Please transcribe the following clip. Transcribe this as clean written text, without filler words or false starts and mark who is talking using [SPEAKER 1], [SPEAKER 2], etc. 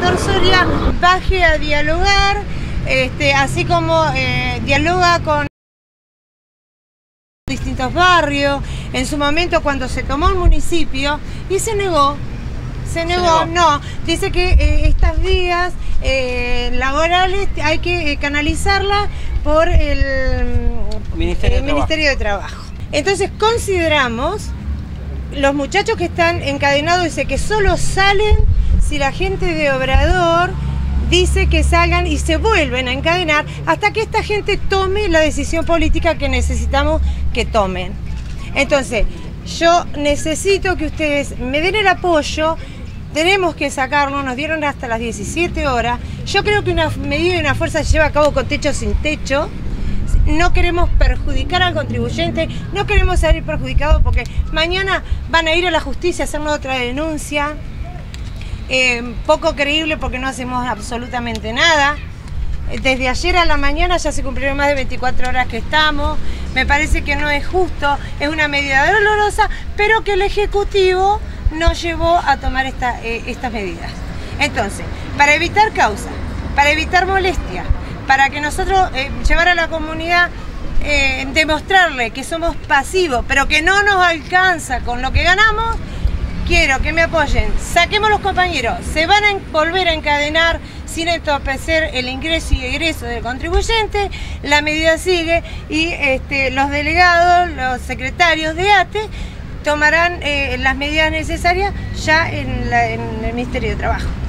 [SPEAKER 1] gobernador Soria baje a dialogar, así como dialoga con distintos barrios, en su momento cuando se tomó el municipio, y se negó, no, dice que estas vías laborales hay que canalizarlas por el Ministerio de Trabajo. Entonces consideramos, los muchachos que están encadenados dice que solo salen si la gente de Obrador dice que salgan y se vuelven a encadenar hasta que esta gente tome la decisión política que necesitamos que tomen. Entonces, yo necesito que ustedes me den el apoyo, tenemos que sacarlo, nos dieron hasta las 17 horas. Yo creo que una medida y una fuerza se lleva a cabo con techo o sin techo. No queremos perjudicar al contribuyente, no queremos salir perjudicados porque mañana van a ir a la justicia a hacernos otra denuncia. Poco creíble porque no hacemos absolutamente nada. Desde ayer a la mañana ya se cumplieron más de 24 horas que estamos. Me parece que no es justo, es una medida dolorosa, pero que el Ejecutivo nos llevó a tomar estas medidas. Entonces, para evitar causas, para evitar molestias, para que nosotros llevar a la comunidad, demostrarle que somos pasivos, pero que no nos alcanza con lo que ganamos, quiero que me apoyen. Saquemos los compañeros, se van a volver a encadenar sin entorpecer el ingreso y egreso del contribuyente, la medida sigue y los delegados, los secretarios de ATE tomarán las medidas necesarias ya en el Ministerio de Trabajo.